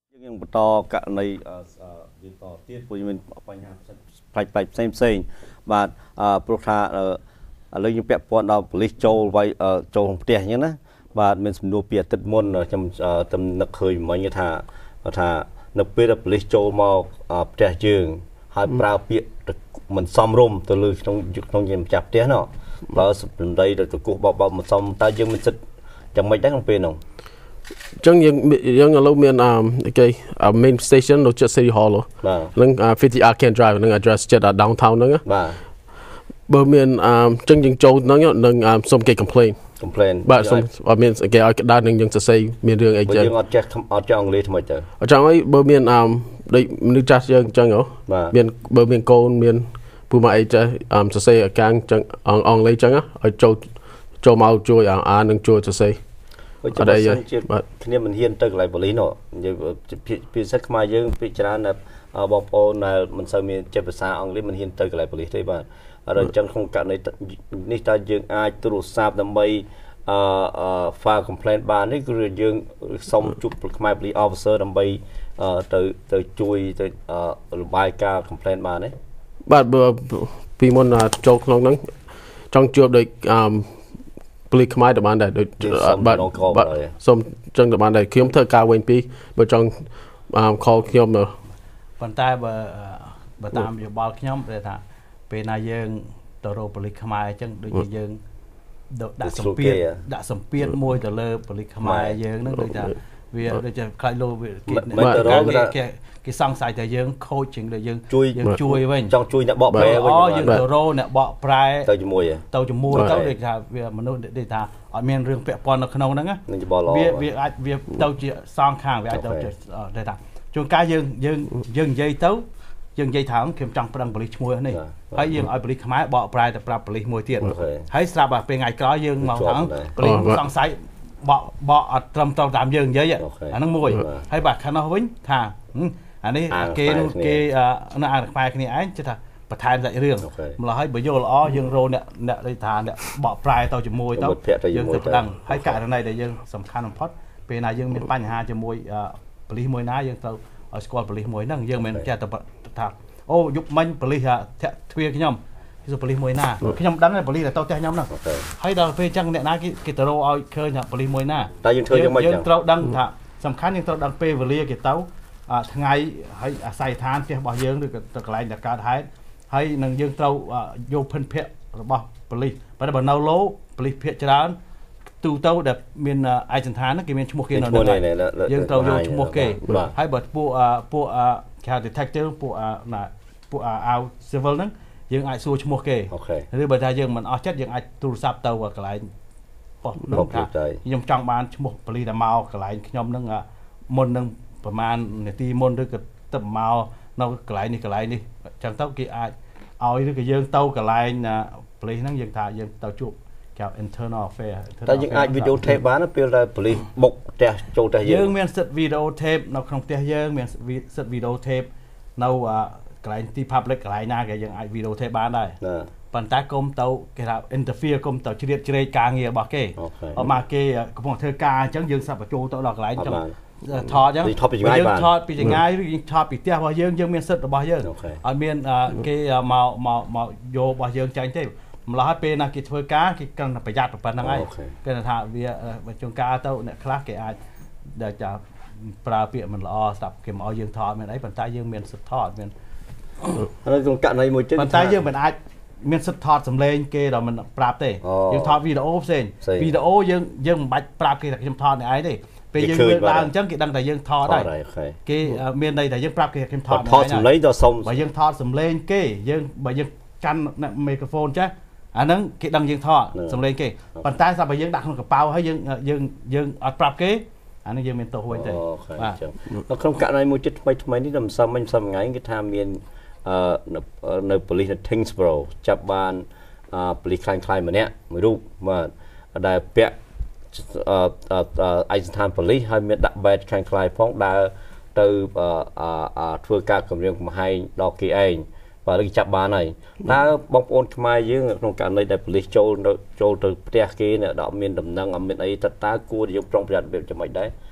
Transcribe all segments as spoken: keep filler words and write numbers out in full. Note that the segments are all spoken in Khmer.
ยังបន្តករណីយើងតទៀតព្រោះមានបញ្ហាផ្លាច់ផ្លាច់ផ្សេងផ្សេងបាទព្រោះថាឥឡូវយើងពាក់ព័ន្ធដល់ប៉ូលីសចូលវាយចូលក្នុងផ្ទះអញ្ចឹងណាបាទមានសំណួរពីអាទិត្យមុនខ្ញុំទំនឹកឃើញមិញថាថានៅពេលដែលប៉ូលីសចូលមកផ្ទះយើងហើយប្រើពាក្យមិនសមរម្យទៅលើក្នុងក្នុងយើងម្ចាស់ផ្ទះណោះបើសម្ដីទៅគោះបបមិនសមតើយើងមានសិទ្ធិយ៉ាងម៉េចដែរក្នុងពេលនោះចឹងយើងយើងឥឡូវមានអគេ main station នៅជិត City Hall ហ្នឹង fifty Arcane Drive ហ្នឹង address ជិត downtown ហ្នឹងបាទបើមានអចឹងយើងចូលហ្នឹងនឹងសុំគេ complain complain បាទសុំអត់មានគេឲ្យក្តៅនឹងយើងសរសេរមានរឿងអីចឹងយើងអត់ចេះអត់ចេះអង់គ្លេសថ្មីទៅអញ្ចឹងហើយបើមានអដូចមនុស្សចាស់យើងអញ្ចឹងហ៎មានបើមានកូនមានពូម៉ែអីចេះសរសេរអាកាំងចឹងអង់គ្លេសចឹងឲ្យចូលចូលមកជួយអានឹងជួយសរសេរអត់អីបាទគ្នាមិនហ៊ានទៅកន្លែងប៉ូលីសនោះនិយាយភាសាខ្មែរយើងពីច្រើនណាបងប្អូនដែលមិនសូវមានចេះភាសាអង់គ្លេសមិនហ៊ានទៅកន្លែងប៉ូលីសទេបាទអរអញ្ចឹងក្នុងករណីនេះតើយើងអាចទូរស័ព្ទដើម្បីអឺ file complaint បាននេះគឺយើងសុំជួបខ្មែរ police officer ដើម្បីទៅទៅជួយទៅរបាយការណ៍ complaint បានទេបាទពីមុនចូលក្នុងហ្នឹងចង់ជួបដូចអឺពលីខ្មែរទៅបានដែរដូចបាទសូមចឹងទៅបានដែរខ្ញុំធ្វើការវិញពីបើចង់ខលខ្ញុំប៉ុន្តែបើបើតាមយោបល់ខ្ញុំគេថាពេលណាយើងទៅរកពលីខ្មែរអញ្ចឹងដូចជាយើងដាក់សម្ពាធដាក់សម្ពាធមួយទៅលើពលីខ្មែរយើងហ្នឹងដូចថាវាដូចជាខ្លាចលោវាគេគេសង្ស័យតែយើងខូចជាងដែលយើងយើងជួយវិញចង់ជួយអ្នកបកប្រែវិញអូយើងទៅរកអ្នកបកប្រែទៅជាមួយទៅជាមួយទៅដូចថាវាមនុស្សដូចថាអត់មានរឿងពាក់ព័ន្ធនៅក្នុងហ្នឹងវាវាអាចវាទៅជាសងខាងវាអាចទៅជាដែលថាជួនកាលយើងយើងយើងនិយាយទៅយើងនិយាយថាខ្ញុំចង់ប្តឹងប៉ូលីសឈ្មោះនេះហើយយើងឲ្យប៉ូលីសខ្មែរបកប្រែទៅប្រាប់ប៉ូលីសមួយទៀតហើយស្រាប់តែពេលថ្ងៃក្រោយយើងមកថាប៉ូលីសសង្ស័យបកបកអត់ត្រឹមត្រូវតាមយើងនិយាយអាហ្នឹងមួយហើយបាទខាងនោះវិញថាអានេះគេគេនៅអាខ្មែរគ្នាឯងជិះថាបន្ថែមសាច់រឿងម្ល៉េះហើយបើយល់ល្អយើងរកអ្នកអ្នកដូចថាអ្នកបកប្រែទៅជាមួយទៅយើងទៅប្តឹងហើយករណីដែលយើងសំខាន់បំផុតពេលណាយើងមានបញ្ហាជាមួយប៉ូលីសមួយណាយើងត្រូវឲ្យស្គាល់ប៉ូលីសមួយហ្នឹងយើងមិនចេះតែថាអូយប់មិញប៉ូលីសធាក់ទ្វារខ្ញុំគឺប៉ូលីសមួយណាខ្ញុំដឹងប៉ូលីសតែទៅផ្ទះខ្ញុំហ្នឹងហើយដល់ពេលអញ្ចឹងអ្នកណាគេគេទៅរកឲ្យឃើញថាប៉ូលីសមួយណាតែយើងធ្វើយ៉ាងម៉េចយើងត្រូវដឹងថាសំខាន់យើងត្រូវដឹងពេលវេលាគេទៅថ្ងៃហើយអាស័យដ្ឋានផ្ទះរបស់យើងឬក៏ទៅកន្លែងដែលកើតហេតុហើយនឹងយើងត្រូវយកភិនភ័ក្ររបស់ប៉ូលីសប៉ុន្តែបើនៅឡូប៉ូលីសភាគច្រើនទូទៅដែលមានឯកសណ្ឋានហ្នឹងគេមានឈ្មោះគេនៅហ្នឹងយើងត្រូវយកឈ្មោះគេហើយបើពួកពួកគេ detective ពួកណាពួកអាវ civil ហ្នឹងយើងអាចសួរឈ្មោះគេឬបើថាយើងមិនអស់ចិត្តយើងអាចទូរស័ព្ទទៅកន្លែងប៉ុស្តិ៍នោះថាខ្ញុំចង់បានឈ្មោះប៉ូលីសដែលមកកន្លែងខ្ញុំហ្នឹងមុននឹងប្រហែលនាទីមុនឬក៏ទៅមកនៅកន្លែងនេះកន្លែងនេះអញ្ចឹងទៅគេអាចឲ្យឬក៏យើងទៅកន្លែងប៉ូលីសហ្នឹងយើងថាយើងទៅជួបគេ internal affair តែយើងអាច video tape បានពេលដែលប៉ូលីសបុកផ្ទះចូលផ្ទះយើងយើងមានសិទ្ធិ video tape នៅក្នុងផ្ទះយើងមានសិទ្ធិ video tape នៅកន្លែងទី public កន្លែងណាគេយើងអាច video tape បានដែរប៉ុន្តែគុំទៅគេថា interfere គុំទៅជ្រៀតជ្រែកការងាររបស់គេអត់មកគេកំពុងធ្វើការអញ្ចឹងយើងសាប់បញ្ចូលទៅដល់កន្លែងអញ្ចឹងថតអញ្ចឹងយើងថតពីចងាយឬយើងថតពីផ្ទះរបស់យើងយើងមានសិទ្ធិរបស់យើងអត់មានគេមកមកមកយករបស់យើងចាញ់ទេម្ល៉េះពេលណាគេធ្វើការគេកាន់តែប្រយ័ត្នប៉ុណ្្នឹងហើយគេថាវាជួនកាលទៅអ្នកខ្លះគេអាចដែលจะប្រើពាក្យមិនល្អស្ដាប់គេមកឲ្យយើងថតមានអីប៉ុន្តែយើងមានសិទ្ធិថតមានហើយក្នុងករណីមួយទៀតប៉ុន្តែយើងមិនអាចមានសិទ្ធិថតសម្លេងគេដល់មិនប្រាប់ទេយើងថតវីដេអូផ្សេងវីដេអូយើងយើងមិនបាច់ប្រាប់គេថាខ្ញុំថតនេះឯងទេពេលយើងលើកឡើងអញ្ចឹងគេដឹងតែយើងថតដែរគេមានន័យថាយើងប្រាប់គេខ្ញុំថតថតសម្លេងដល់សុំបើយើងថតសម្លេងគេយើងបើយើងកាន់មីក្រូហ្វូនចាស់អាហ្នឹងគេដឹងយើងថតសម្លេងគេប៉ុន្តែស្រាប់តែយើងដាក់ក្នុងកប៉ៅហើយយើងយើងយើងអត់ប្រាប់គេអានេះយើងមានទោសវិញទេបាទនៅក្នុងករណីមួយចិត្តថ្មីថ្មីនេះដល់ម្សិលមិញម្សិលថ្ងៃគេថាមានអឺនៅប៉ូលីសនៅ Tingsboro ចាប់បានប៉ូលីសខ្លាំងខ្លាយម្នាក់មួយរូបបាទដែលពាក់ឯកសណ្ឋានប៉ូលីសហើយមានដាក់ badge ខ្លាំងខ្លាយផងដើរទៅធ្វើការគម្រាមកំហែងដល់គេឯងបាទគេចាប់បានហើយតើបងប្អូនខ្មែរយើងក្នុងករណីដែលប៉ូលីសចូលចូលទៅផ្ទះគេអ្នកដកមានដំណឹងអត់មានអីតើតើគួរយើងប្រុងប្រយ័ត្នរបៀបយ៉ាងម៉េចដែរ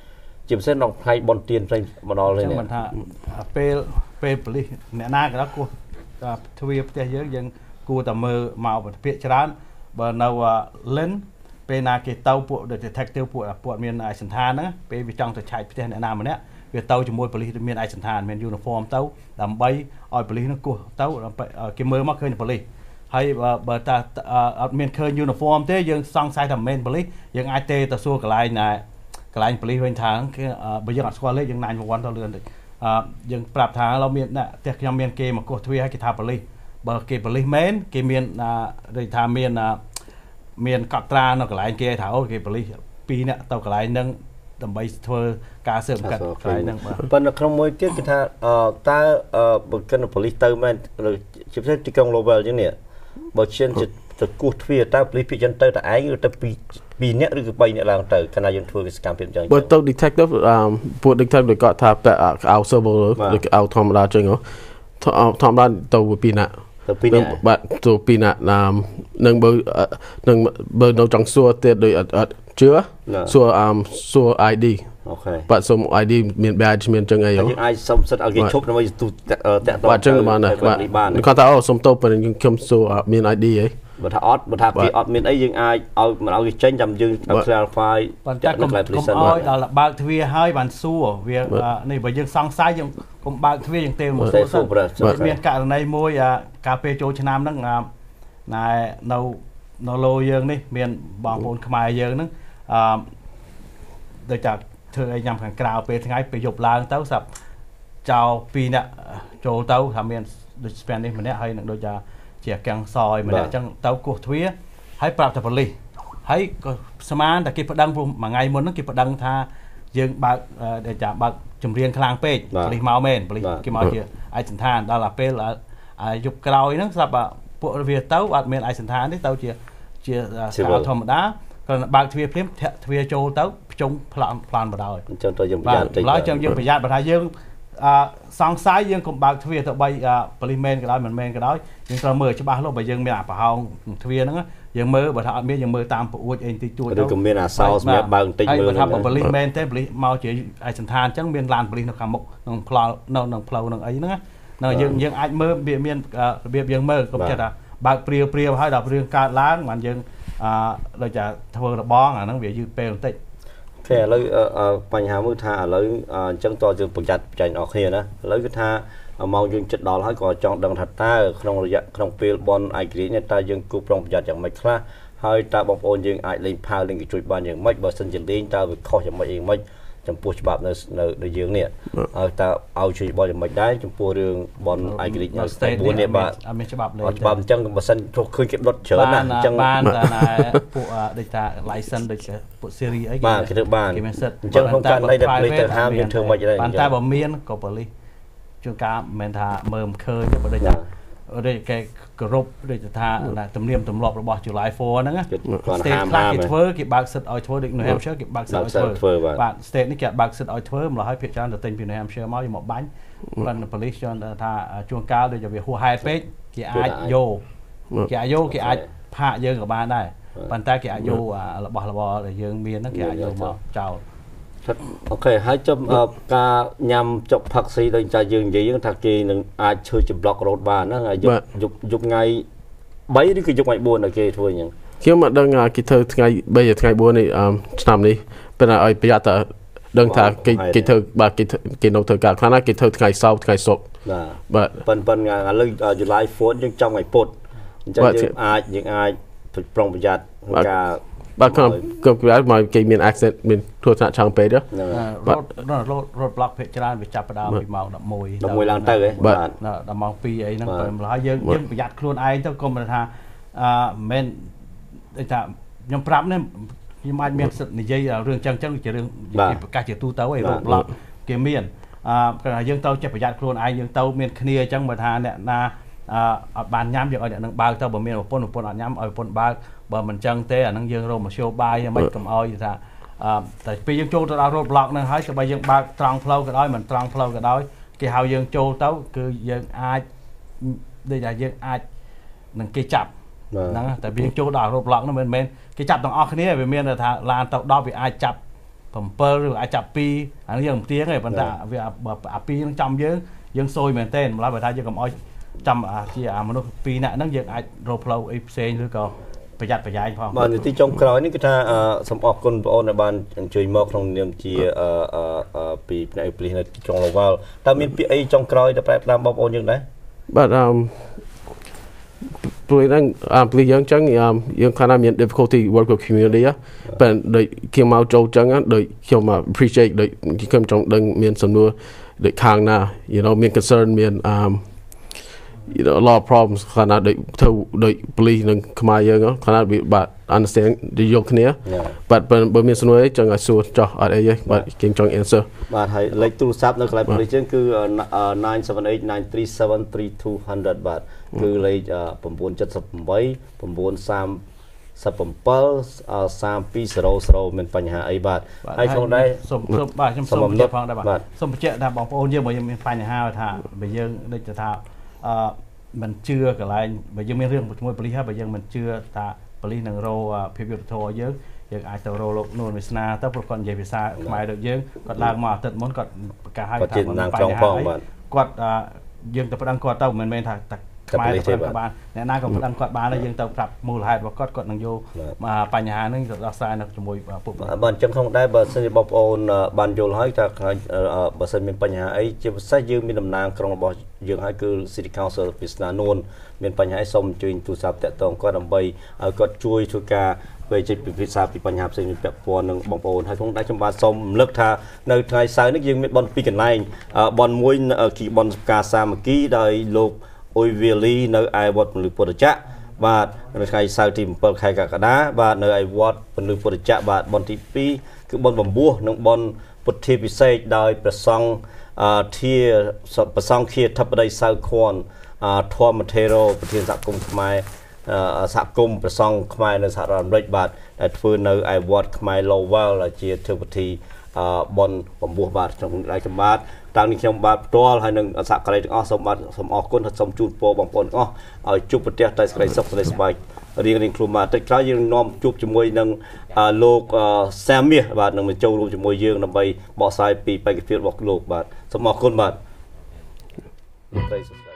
ជាពិសេសក្នុងផ្នែកបនទៀនផ្សេងមកដល់នេះមិនថាពេលពេលប៉ូលីសអ្នកណាក៏ដល់គោះទ្វារផ្ទះយើងយើងគួរតែមើលមកប្រតិភិច្រើនបើនៅលិនពេលណាគេទៅពួក detective ពួកពួកមានឯកសណ្ឋានហ្នឹងពេលវាចង់ទៅឆែកផ្ទះអ្នកណាម្នាក់វាទៅជាមួយប៉ូលីសមានឯកសណ្ឋានមាន uniform ទៅដើម្បីឲ្យប៉ូលីសហ្នឹងគោះទៅគេមើលមកឃើញប៉ូលីសហើយបើតាអត់មានឃើញ uniform ទេយើងសង្ស័យថាមិនមែនប៉ូលីសយើងអាចទេទៅសួរកន្លែងណាកន្លែងប៉ូលីសវិញថាគឺបើយើងអត់ស្គាល់លេខយើងnine one oneទៅលឿនតិចយើងប្រាប់ថាเราមានផ្ទះខ្ញុំមានគេមកគោះទ្វារឲ្យគេថាប៉ូលីសបើគេប៉ូលីសមែនគេមានដូចថាមានមានកត់ត្រានៅកន្លែងគេថាអូគេប៉ូលីសពីរនាក់ទៅកន្លែងហ្នឹងដើម្បីធ្វើការស៊ើបអង្កេតកន្លែងហ្នឹងបាទប៉ុន្តែក្នុងមួយទៀតគឺថាតើបើគិតប៉ូលីសទៅមែនជាពិសេសទីក្រុង Lowell ចឹងនេះបើឈានទៅគោះទ្វារតើប៉ូលីសពីចឹងទៅតែឯងឬទៅពីពីរនាក់ឬក៏បីនាក់ឡើងទៅកាលណាយើងធ្វើសកម្មភាពចឹងបើទៅ detective ពួក detective គាត់ថាពាក់អាវ server ឬអាវធម្មតាចឹងធម្មតាទៅពីរនាក់ទៅពីរនាក់បាទទៅពីរនាក់នឹងបើនឹងបើនៅចង់សួរទៀតដោយអត់ជឿសួរអមសួរ ไอ ดีអូខេបាទសុំ ไอ ดี មាន badge មានចឹងអីយើងអាចសុំសិទ្ធឲ្យគេឈប់ដើម្បីទូតាក់តងបាទចឹងបានដែរបាទគាត់ថាអូសុំទៅប៉ុន្តែខ្ញុំសួរមាន ไอ ดี អីបើថាអត់បើថាគេអត់មានអីយើងអាចឲ្យមិនឲ្យគេចេញចាំយើង clarify ប៉ុន្តែកុំឲ្យដល់បើកទ្វារហើយបានសួរវានេះបើយើងសង្ស័យយើងកុំបើកទ្វារយើងទេមកសួរសិនមានករណីមួយកាលពេលចូលឆ្នាំហ្នឹងណែនៅនៅលោយើងនេះមានបងប្អូនខ្មែរយើងហ្នឹងអឺដូចថាធ្វើអីញ៉ាំខាងក្រៅពេលថ្ងៃពេលយប់ឡើងទៅស្រាប់ចោលពីរនាក់ចូលទៅថាមានដូច Spanish ម្នាក់ហើយនឹងដូចថាជាកាំងសយម្នាក់អញ្ចឹងទៅគោះទ្វារហើយប្រាប់តែប៉ូលីសហើយក៏ស្មានតែគេប្តឹងព្រោះមួយថ្ងៃមុនហ្នឹងគេប្តឹងថាយើងបើកដូចថាបើកចម្រៀងខ្លាំងពេកប៉ូលីសមកមែនប៉ូលីសគេមកជាឯកសណ្ឋានដល់តែពេលយប់ក្រោយហ្នឹងស្រាប់ពួកវាទៅអត់មានឯកសណ្ឋានទេទៅជាជាស្រាវធម្មតាគ្រាន់តែបើកទ្វារភ្លាមធាក់ទ្វារចូលទៅភ្ជុំប្លន់ប្លន់បដ ாய் អញ្ចឹងទៅយើងប្រយ័ត្នតិចឡើយចឹងយើងប្រយ័ត្នបើថាយើងសង្ស័យយើងកុំបើកទ្វារទៅបីប៉ូលីសមែនក៏ដោយមិនមែនក៏ដោយយើងត្រូវមើលច្បាស់លាស់បើយើងមានអាប្រហោងទ្វារហ្នឹងយើងមើលបើថាអត់មានយើងមើលតាមប្រួចអីតិចតួចទៅឬក៏មានអាសោសម្រាប់បើកបន្តិចមើលថាប៉ូលីសមែនទេប៉ូលីសមកជាឯកសណ្ឋានអញ្ចឹងមានឡានប៉ូលីសនៅខាងមុខក្នុងផ្លូវនៅក្នុងផ្លូវនឹងអីហ្នឹងណាយើងយើងអាចមើលវាមានរបៀបយើងមើលកុំចេះថាបើកព្រាវព្រាវហើយដល់រឿងកើតឡើងបានយើងអឺដូចថាធ្វើរបងអាហ្នឹងវាយឺតពេលបន្តិចតែឥឡូវបញ្ហាមួយថាឥឡូវអញ្ចឹងតើយើងប្រយ័ត្នចាញ់អស់គ្នាណាឥឡូវគឺថាមកយើងចិត្តដល់ហើយក៏ចង់ដឹងថាតើក្នុងរយៈក្នុងពេលបនឯករាជ្យនេះតើយើងគូប្រុងប្រយ័ត្នយ៉ាងម៉េចខ្លះហើយតើបងប្អូនយើងអាចលេងផាវលេងកញ្ជួយបានយ៉ាងម៉េចបើសិនជាលេងតើវាខុសយ៉ាងម៉េចអីម៉េចចំពោះច្បាប់នៅនៅយើងនេះហើយតើឲ្យជួយបលយ៉ាងម៉េចដែរចំពោះរឿងបនឯករាជ្យនៅស្តេបួននេះបាទអត់មានច្បាប់លេងច្បាប់អញ្ចឹងបើសិនឃើញគេដុតច្រើនណាស់អញ្ចឹងបានតែពួកដូចថា license ដូចពួក series អីបាទគេធ្វើបានគេមានសិទ្ធអញ្ចឹងក្នុងករណីដែលប៉ូលីសទៅហាមយើងធ្វើម៉េចដែរបានតែបើមានក៏ប៉ូលីសជួនកាលមិនមែនថាមើលមិនឃើញទេបើដូចថាដូចគេគោរពដូចថាទំនៀមទម្លាប់របស់ July four ហ្នឹងណា state ខ្លះគេធ្វើគេបើកសិទ្ធឲ្យធ្វើដូច New Hampshire គេបើកសិទ្ធឲ្យធ្វើបាទ state នេះគេបើកសិទ្ធឲ្យធ្វើម្ល៉េះហើយភាគច្រើនទៅទិញពី New Hampshire មកយកមកបាញ់ប៉ុន្តែ police ជន់ថាជួនកាលដូចវាហួសហេតុពេកគេអាចយកគេអាចយកគេអាចផាកយើងក៏បានដែរប៉ុន្តែគេអាចយករបស់របរដែលយើងមានហ្នឹងគេអាចយកមកចោលអូខេហើយចំការញ៉ាំចុកផឹកស៊ីដូចតែយើងនិយាយថាគេនឹងអាចឈើជា block road បានហ្នឹងយប់យប់យប់ថ្ងៃ3ឬក៏យប់ថ្ងៃ4ដល់គេធ្វើអញ្ចឹងខ្ញុំមិនដឹងគេធ្វើថ្ងៃ3ថ្ងៃ4នេះឆ្នាំនេះប៉ុន្តែឲ្យប្រយ័ត្នតែដឹងថាគេគេធ្វើបាទគេគេនៅធ្វើការខ្លះណាគេធ្វើថ្ងៃសៅរ៍ថ្ងៃសុក្របាទប៉ុន្តែប៉ុន្តែឥឡូវ July four យើងចង់ថ្ងៃពុធអញ្ចឹងយើងអាចយើងអាចប្រុងប្រយ័ត្នការបាទខ្ញុំក៏គេមកគេមាន accent មានទូរស័ព្ទឆាំងពេកទេរត់រត់រត់ block ភាគច្រើនវាចាប់ផ្ដើមពីម៉ោង11 11ឡើងទៅហ៎បាទដល់ម៉ោង2អីហ្នឹងពេលម្ល៉េះយើងយើងប្រយ័ត្នខ្លួនឯងទៅកុំថាអឺមិនដូចថាខ្ញុំប្រាប់នេះខ្ញុំអាចមានសិទ្ធិនិយាយរឿងចឹងចឹងជារឿងប្រកាសជាទូទៅឯងរត់ block គេមានអឺព្រោះយើងទៅចេះប្រយ័ត្នខ្លួនឯងយើងទៅមានគ្នាអញ្ចឹងបើថាអ្នកណាអឺអត់បានញ៉ាំយើងឲ្យអ្នកនឹងបើកទៅបើមានប្រពន្ធប្រពន្ធអត់ញ៉ាំឲ្យប្រពន្ធបើកបើមិនចឹងទេអានឹងយើងរកមធ្យោបាយមិនកំអោយថាអឺតែពេលយើងចូលទៅដល់ road block ហ្នឹងហើយទោះបីយើងបើកត្រង់ផ្លូវក៏ដោយមិនត្រង់ផ្លូវក៏ដោយគេហៅយើងចូលទៅគឺយើងអាចដូចថាយើងអាចនឹងគេចាប់ហ្នឹងតែយើងចូលដល់ road block ហ្នឹងមិនមែនគេចាប់ទាំងអស់គ្នាវាមានថាឡានទៅដល់វាអាចចាប់ phẩm pơ rồi ai chập pi anh dừng tiếng này vẫn đã vì à pi nó chăm dướng dướng sôi mền tên mà bài ta dừng cầm oi chăm à chỉ à mà nó pi nè nó dừng ai rô flow ip xe nữa cơประหยัดประหยัดพอบ้านที่จงกรอยนี่ก็ถ้าสมอคนโอนในบ้านช่วยมอกตรงเนียมจีปีในปีในจงลงว่าถ้ามีปีไอจงกรอยจะแปลตามบอกโอนยังไงบัดปีนั้นปียังจังยังขนาดมี difficulty work with community อ่ะเป็นโดยเกี่ยวมาโจจังอ่ะโดยเกี่ยวมา appreciate โดยเกี่ยวจงดังมีสำนวนโดยข้างหน้า you know มี concern มี you know a lot of problems ขนาดโดยเท่าโดย police นึงขมายยังอ่ะขนาดวิบัติ understand ดียกเนี้ยบัดเป็นเป็นมีสำนวนจังอ่ะสู้จ่ออะไรยังบัดเกี่ยวจง answer บัดให้เลขโทรศัพท์ในกลายเป็นเลขคือ nine seven eight nine three seven three two hundred บาทคือเลขผมบนเจ็ดสิบแปดผมบนสามสับปะเปิลสามปีสโลสโลเป็นปัญหาไอ้บาทให้ชงได้สมสมบาทสมเจ็บฟังได้บาทสมเจ็บได้บอกโอนเยอะบ่ยังมีปัญหาท่าไปเยอะได้จะท่ามันเชื่อกับอะไรไปยังไม่เรื่องมวยปริฮะไปยังมันเชื่อท่าปริหนังโรพิพิธโทเยอะยังอาจจะโรโลกนูนวิสนาถ้าพวกคนใหญ่พิซาหมายเด็กเยอะก็ลากมาตัดม้วนก็การให้ทางมันปัญหาก็ยังแต่ประดังก็เต้าเหมือนเป็นท่าหมายถึงกับบ้านเนี่ยน่ากับดังกอดบ้านแล้วยังเติมปรับมูลค่าว่ากอดกอดนังโยมาปัญหาหนึ่งเราสร้างนักจมวยปุ๊บบ้านจังคงได้บ้านสิบบโอนบ้านโยลให้จากบ้านสิมีปัญหาไอ้จะใช้ยืมมีดำนางกรองบ่ยืมให้คือสิริคาวเซอร์พิสนาโนนมีปัญหาไอ้ส้มจุนตุสับแต่ตรงก็ดำใบก็ช่วยช่วยกาไปจะปิดพิซซ่าปิดปัญหาสิ่งแบบปอนหนึ่งบองโอนให้คงได้จำบาส้มเลิกท่าในไทยสายนึกยังมีบอลปีกันไล่บอลมวยขี่บอลกาซาเมื่อกี้ได้โลกโอเวลีในไอวอดเป็นลูกปอดจะบาดในใครสาวทีมเปิดใครกับกระดาบาดในไอวอดเป็นลูกปอดจะบาดบอลทีปีคือบอลบอมบัวน้องบอลปุถิพิเศษได้ประซองเทียประซองเคียทับได้สาวคอนทอมเทโรประเทศสักกุมขมายสักกุมประซองขมายในสหรัฐอเมริกาบาดแต่ฟื้นในไอวอดขมายโลวาลเจียเทปทีบอลบอมบัวบาดtrong đạiจำบาดตางนี้ខ្ញុំបាទផ្ទាល់ហើយនឹងសហការីទាំងអស់សូមបាទសូមអរគុណហើយសូមជូនពរបងប្អូនទាំងអស់ឲ្យជួបប្រទេសតែសេចក្តីសុខសេចក្តីសប្បាយរៀងរៀងខ្លួនបាទតិចក្រោយយើងនាំជួបជាមួយនឹងលោកសាមៀសបាទនឹងបញ្ចូលរួមជាមួយយើងដើម្បីបកស្រាយពីបេក្ខភាពរបស់លោកបាទសូមអរគុណបាទ